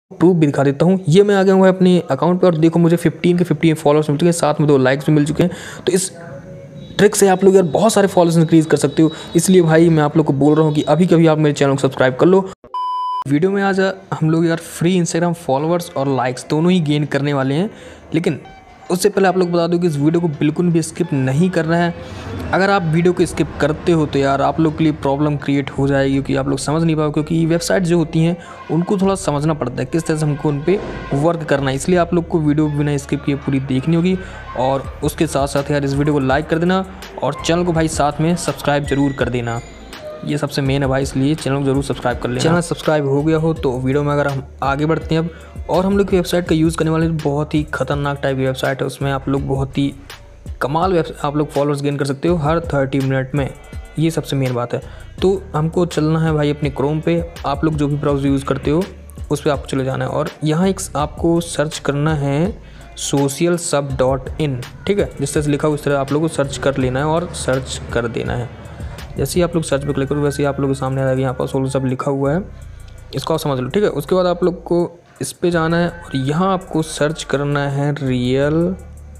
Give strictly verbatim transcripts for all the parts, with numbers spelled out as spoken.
Proof भी दिखा देता हूँ। ये मैं आ गया हूँ अपने अकाउंट पे और देखो मुझे फिफ्टीन के फिफ्टीन फॉलोअर्स मिल चुके हैं, साथ में दो लाइक्स भी मिल चुके हैं। तो इस ट्रिक से आप लोग यार बहुत सारे फॉलोअर्स इंक्रीज कर सकते हो। इसलिए भाई मैं आप लोग को बोल रहा हूँ कि अभी कभी आप मेरे चैनल को सब्सक्राइब कर लो। वीडियो में आज हम लोग यार फ्री इंस्टाग्राम फॉलोअर्स और लाइक्स दोनों ही गेन करने वाले हैं, लेकिन उससे पहले आप लोग बता दो कि इस वीडियो को बिल्कुल भी स्किप नहीं करना है। अगर आप वीडियो को स्किप करते हो तो यार आप लोग के लिए प्रॉब्लम क्रिएट हो जाएगी, क्योंकि आप लोग समझ नहीं पाओ, क्योंकि वेबसाइट जो होती हैं उनको थोड़ा समझना पड़ता है किस तरह से हमको उन पर वर्क करना है। इसलिए आप लोग को वीडियो बिना स्किप किए पूरी देखनी होगी। और उसके साथ साथ यार इस वीडियो को लाइक कर देना और चैनल को भाई साथ में सब्सक्राइब जरूर कर देना। ये सबसे मेन है भाई, इसलिए चैनल को जरूर सब्सक्राइब कर लेना। चैनल सब्सक्राइब हो गया हो तो वीडियो में अगर हम आगे बढ़ते हैं अब, और हम लोग की वेबसाइट का यूज़ करने वाले बहुत ही खतरनाक टाइप की वेबसाइट है। उसमें आप लोग बहुत ही कमाल वेब आप लोग फॉलोअर्स गेन कर सकते हो हर थर्टी मिनट में। ये सबसे मेन बात है। तो हमको चलना है भाई अपने क्रोम पे। आप लोग जो भी ब्राउज़र यूज़ करते हो उस पर आपको चले जाना है और यहाँ एक आपको सर्च करना है सोशल सब डॉट इन। ठीक है, जिस तरह से लिखा हो उस तरह आप लोग को सर्च कर लेना है और सर्च कर देना है। जैसे ही आप लोग सर्च पे क्लिक करो वैसे ही आप लोग के सामने आ जाएगा, यहाँ पर सोलह सब लिखा हुआ है, इसको आप समझ लो। ठीक है, उसके बाद आप लोग को इस पे जाना है और यहाँ आपको सर्च करना है रियल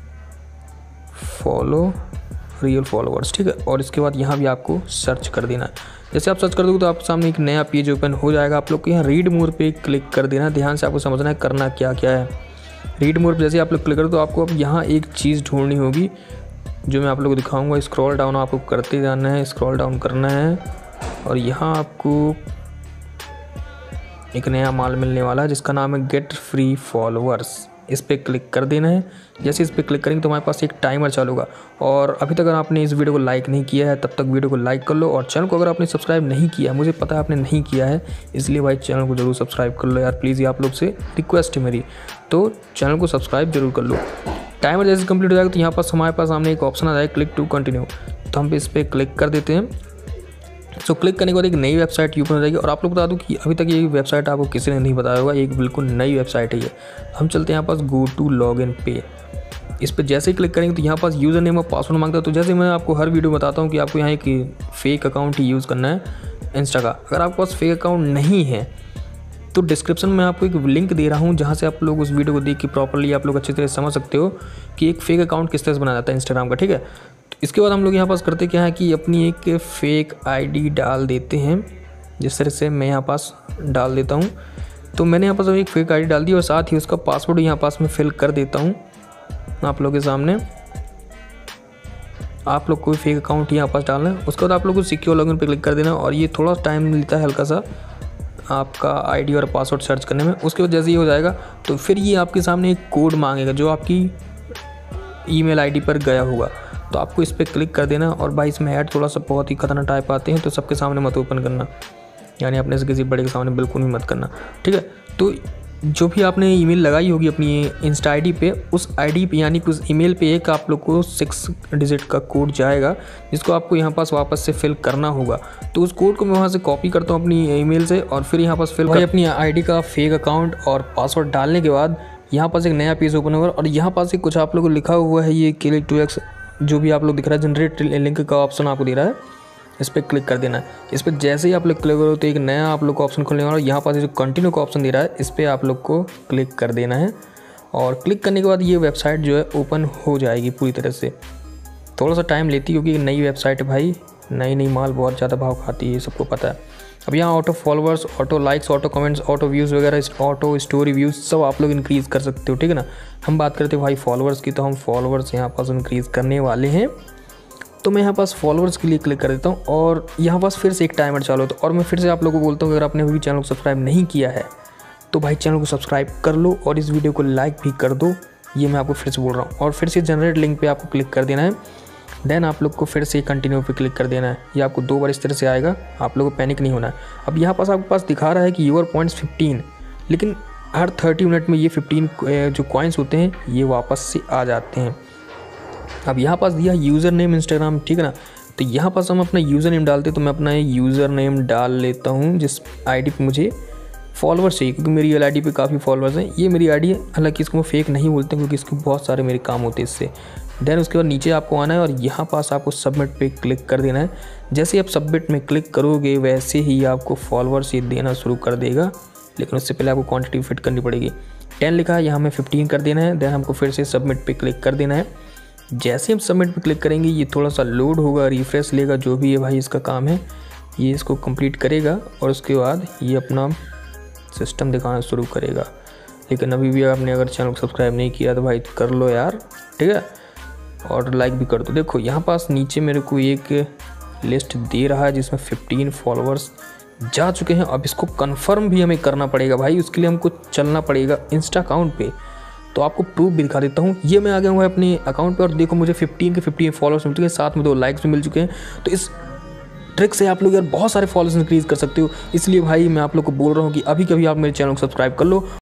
फॉलो रियल फॉलोअर्स। ठीक है, और इसके बाद यहाँ भी आपको सर्च कर देना है। जैसे आप सर्च कर दोगे तो आपके सामने एक नया पेज ओपन हो जाएगा। आप लोग को यहाँ रीड मोर पे क्लिक कर देना है। ध्यान से आपको समझना है करना क्या क्या है। रीड मोर पे जैसे आप लोग क्लिक करो तो आपको अब यहाँ एक चीज़ ढूंढनी होगी जो मैं आप लोग को दिखाऊंगा। स्क्रॉल डाउन आपको करते जाना है, स्क्रॉल डाउन करना है और यहाँ आपको एक नया माल मिलने वाला है जिसका नाम है गेट फ्री फॉलोअर्स। इस पर क्लिक कर देना है। जैसे इस पर क्लिक करेंगे तो हमारे पास एक टाइमर चालू होगा। और अभी तक अगर आपने इस वीडियो को लाइक नहीं किया है तब तक वीडियो को लाइक कर लो, और चैनल को अगर आपने सब्सक्राइब नहीं किया है, मुझे पता है आपने नहीं किया है, इसलिए भाई चैनल को जरूर सब्सक्राइब कर लो यार, प्लीज़। ये आप लोग से रिक्वेस्ट है मेरी, तो चैनल को सब्सक्राइब जरूर कर लो। टाइमर जैसे कंप्लीट हो जाएगा तो यहाँ पास हमारे पास सामने एक ऑप्शन आ जाएगा क्लिक टू कंटिन्यू। तो हम इस पर क्लिक कर देते हैं। सो क्लिक करने के बाद एक नई वेबसाइट ओपन हो जाएगी। और आप लोग बता दूं कि अभी तक ये वेबसाइट आपको किसी ने नहीं बताया होगा, एक बिल्कुल नई वेबसाइट है ये। हम चलते हैं यहाँ पास गो टू लॉग इन पे। इस पर जैसे ही क्लिक करेंगे तो यहाँ पास यूज़र नेम और पासवर्ड मांगता है। तो जैसे मैं आपको हर वीडियो बताता हूँ कि आपको यहाँ एक फेक अकाउंट ही यूज़ करना है इंस्टा का। अगर आपके पास फेक अकाउंट नहीं है तो डिस्क्रिप्शन में आपको एक लिंक दे रहा हूँ जहाँ से आप लोग उस वीडियो को देख के प्रॉपर्ली आप लोग अच्छी तरह से समझ सकते हो कि एक फेक अकाउंट किस तरह से बनाया जाता है इंस्टाग्राम का। ठीक है, तो इसके बाद हम लोग यहाँ पास करते क्या है कि अपनी एक फ़ेक आईडी डाल देते हैं। जिस तरह से मैं यहाँ पास डाल देता हूँ, तो मैंने यहाँ पास एक फ़ेक आईडी डाल दी और साथ ही उसका पासवर्ड यहाँ पास मैं फिल कर देता हूँ आप लोग के सामने। आप लोग कोई फेक अकाउंट यहाँ पास डालना है। उसके बाद आप लोग को सिक्योर लॉगिन पे क्लिक कर देना और ये थोड़ा टाइम लेता है हल्का सा आपका आईडी और पासवर्ड सर्च करने में। उसके बाद जैसे ही हो जाएगा तो फिर ये आपके सामने एक कोड मांगेगा जो आपकी ईमेल आईडी पर गया होगा। तो आपको इस पर क्लिक कर देना। और भाई इसमें ऐड थोड़ा सा बहुत ही खतरनाक टाइप आते हैं, तो सबके सामने मत ओपन करना, यानी अपने से किसी बड़े के सामने बिल्कुल भी मत करना। ठीक है, तो जो भी आपने ईमेल लगाई होगी अपनी इंस्टा आईडी पे, उस आईडी पे यानी कि उस ईमेल पे एक आप लोग को सिक्स डिजिट का कोड जाएगा जिसको आपको यहाँ पास वापस से फिल करना होगा। तो उस कोड को मैं वहाँ से कॉपी करता हूँ अपनी ईमेल से और फिर यहाँ पास फिल कर अपनी आईडी का फेक अकाउंट और पासवर्ड डालने के बाद यहाँ पास एक नया पेज ओपन होगा और यहाँ पास कुछ आप लोग को लिखा हुआ है ये क्लिक टू एक्स, जो भी आप लोग दिख रहा है जनरेट लिंक का ऑप्शन आपको दे रहा है, इस पर क्लिक कर देना है। इस पर जैसे ही आप लोग क्लिक करो तो एक नया आप लोग को ऑप्शन खुलने वाला है। यहाँ पास जो कंटिन्यू का ऑप्शन दे रहा है इस पर आप लोग को क्लिक कर देना है और क्लिक करने के बाद ये वेबसाइट जो है ओपन हो जाएगी पूरी तरह से। थोड़ा सा टाइम लेती है क्योंकि नई वेबसाइट है भाई, नई नई माल बहुत ज़्यादा भाव खाती है, सबको पता है। अब यहाँ auto followers, auto likes, auto comments, auto views वगैरह, ऑटो स्टोरी व्यूज़ सब आप लोग इंक्रीज़ कर सकते हो। ठीक है ना, हम बात करते हैं भाई फॉलोअर्स की, तो हम फॉलोअर्स यहाँ पास इंक्रीज़ करने वाले हैं। तो मैं यहाँ पास फॉलोअर्स के लिए क्लिक कर देता हूँ और यहाँ पास फिर से एक टाइमर चालू होता है। और मैं फिर से आप लोगों को बोलता हूँ अगर आपने अभी चैनल को सब्सक्राइब नहीं किया है तो भाई चैनल को सब्सक्राइब कर लो और इस वीडियो को लाइक भी कर दो। ये मैं आपको फिर से बोल रहा हूँ। और फिर से जनरेट लिंक पे आपको क्लिक कर देना है। देन आप लोग को फिर से कंटिन्यू पे क्लिक कर देना है। ये आपको दो बार इस तरह से आएगा, आप लोगों को पैनिक नहीं होना है। अब यहाँ पास आपके पास दिखा रहा है कि यूर पॉइंट्स फिफ्टीन, लेकिन हर थर्टी मिनट में ये फिफ्टीन जो कॉइन्स होते हैं ये वापस से आ जाते हैं। अब यहाँ पास दिया यूज़र नेम इंस्टाग्राम, ठीक है ना, तो यहाँ पास हम अपना यूज़र नेम डालते हैं। तो मैं अपना यूज़र नेम डाल लेता हूँ जिस आईडी पे मुझे फॉलोअर्स चाहिए, क्योंकि मेरी एल आईडी पे काफ़ी फॉलोअर्स हैं। ये मेरी आईडी है, हालांकि इसको मैं फेक नहीं बोलते क्योंकि इसके बहुत सारे मेरे काम होते हैं इससे। देन उसके बाद नीचे आपको आना है और यहाँ पास आपको सबमिट पे क्लिक कर देना है। जैसे ही आप सबमिट में क्लिक करोगे वैसे ही आपको फॉलोअर्स ये देना शुरू कर देगा। लेकिन उससे पहले आपको क्वांटिटी फिट करनी पड़ेगी। टेन लिखा है, यहाँ हमें फिफ्टीन कर देना है। देन हमको फिर से सबमिट पे क्लिक कर देना है। जैसे हम सबमिट पे क्लिक करेंगे ये थोड़ा सा लोड होगा, रिफ्रेश लेगा, जो भी है भाई इसका काम है, ये इसको कंप्लीट करेगा और उसके बाद ये अपना सिस्टम दिखाना शुरू करेगा। लेकिन अभी भी आपने अगर चैनल को सब्सक्राइब नहीं किया तो भाई कर लो यार, ठीक है, और लाइक भी कर दो। देखो यहाँ पास नीचे मेरे को एक लिस्ट दे रहा है जिसमें फिफ्टीन फॉलोअर्स जा चुके हैं। अब इसको कंफर्म भी हमें करना पड़ेगा भाई, उसके लिए हमको चलना पड़ेगा इंस्टा अकाउंट पे। तो आपको प्रूफ भी दिखा देता हूँ। ये मैं आ गया हूँ अपने अकाउंट पे और देखो मुझे फिफ्टीन के फिफ्टीन फॉलोअर्स मिल चुके हैं, साथ में दो लाइक्स भी मिल चुके हैं। तो इस ट्रिक से आप लोग यार बहुत सारे फॉलोअर्स इंक्रीज़ कर सकते हो। इसलिए भाई मैं आप लोग को बोल रहा हूँ कि अभी कभी आप मेरे चैनल को सब्सक्राइब कर लो।